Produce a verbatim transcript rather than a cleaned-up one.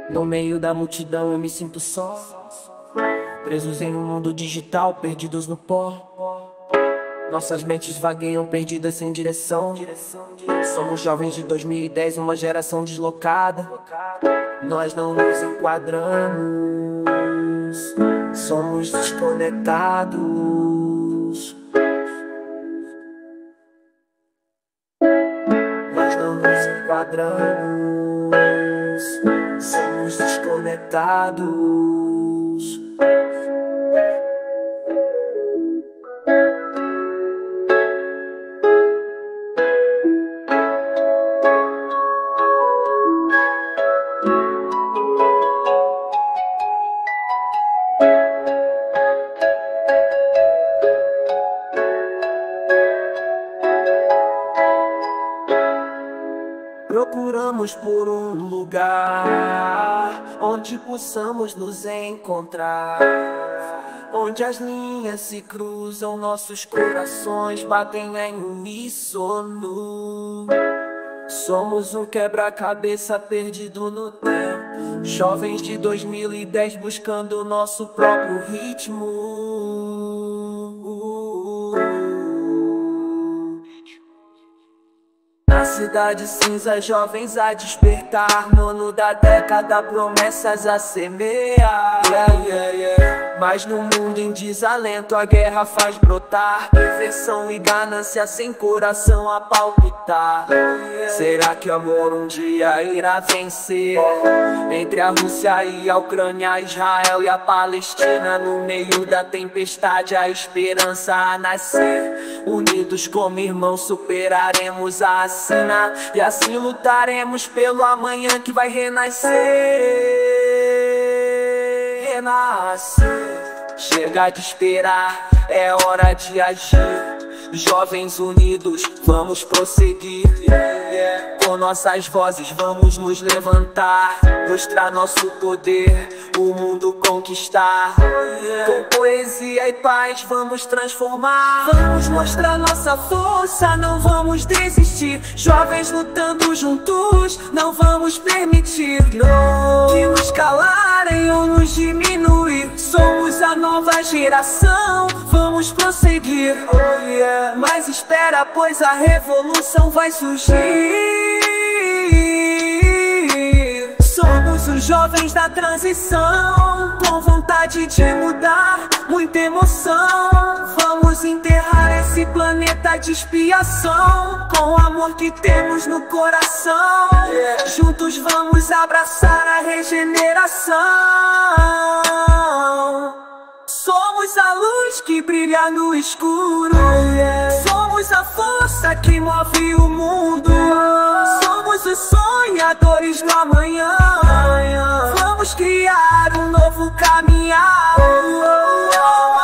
No meio da multidão eu me sinto só, presos em um mundo digital, perdidos no pó. Nossas mentes vagueiam perdidas sem direção. Somos jovens de dois mil e dez, uma geração deslocada. Nós não nos enquadramos, somos desconectados. Nós não nos enquadramos, somos desconectados. Procuramos por um lugar onde possamos nos encontrar, onde as linhas se cruzam, nossos corações batem em uníssono. Somos um quebra-cabeça perdido no tempo, jovens de dois mil e dez buscando o nosso próprio ritmo. Na cidade cinza, jovens a despertar, nono da década, promessas a semear. Yeah, yeah, yeah. Mas no mundo em desalento a guerra faz brotar, perversão e ganância sem coração a palpitar. Será que o amor um dia irá vencer? Entre a Rússia e a Ucrânia, Israel e a Palestina, no meio da tempestade a esperança a nascer. Unidos como irmãos superaremos a sina, e assim lutaremos pelo amanhã que vai renascer. Renascer. Chega de esperar, é hora de agir. Jovens unidos, vamos prosseguir. Com nossas vozes vamos nos levantar, mostrar nosso poder, o mundo conquistar. Com poesia e paz vamos transformar. Vamos mostrar nossa força, não vamos desistir. Jovens lutando juntos, não vamos permitir não que nos calarem ou nos diminuir. Somos a nova geração, vamos prosseguir. Oh, yeah. Mas espera, pois a revolução vai surgir. Somos os jovens da transição, com vontade de mudar, muita emoção. Vamos enterrar esse planeta de expiação, com o amor que temos no coração. Yeah. Juntos vamos abraçar a regeneração. Somos a luz que brilha no escuro. Yeah. Somos a força que move o mundo. Somos os sonhadores do amanhã. Vamos criar um novo caminhar. Oh, oh, oh.